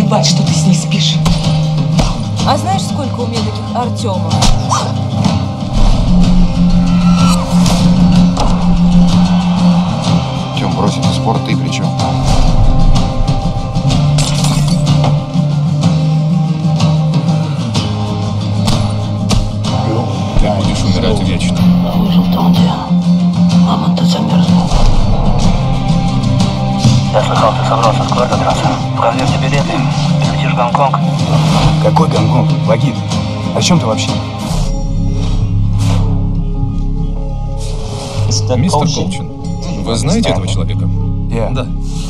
плевать, что ты с ней спишь. А знаешь, сколько у меня таких Артемов? Тём, бросит спор, ты при чем? Ты будешь умирать вечно. Выжил там, где мама-то замерзла. Я слыхал, ты собрался с Kuerte драться. Проверьте билеты. Летишь в Гонконг. Какой Гонконг? Вагит, о чем ты вообще? Мистер Колчин, вы знаете этого человека? Да.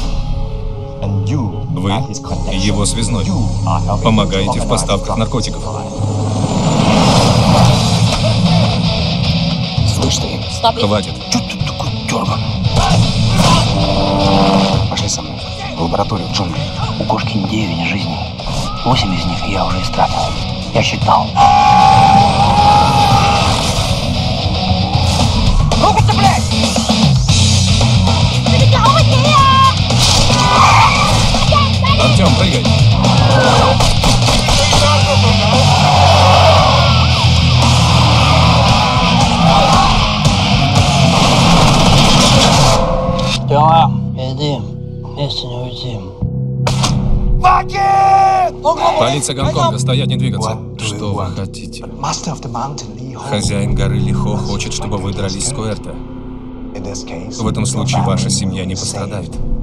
Вы его связной. Помогаете в поставках наркотиков. Слышь ты, Хватит. что ты такой дерган? Пошли со мной в лабораторию в джунгли. У кошки 9 жизней. 8 из них я уже истратил. Я считал. Руку-то, блядь! Артем, прыгай. Тёма, иди. Вместе не уйти. Полиция Гонконга, стоять, не двигаться. Что вы хотите? Хозяин горы Лихо хочет, чтобы вы дрались с Kuerte. В этом случае ваша семья не пострадает.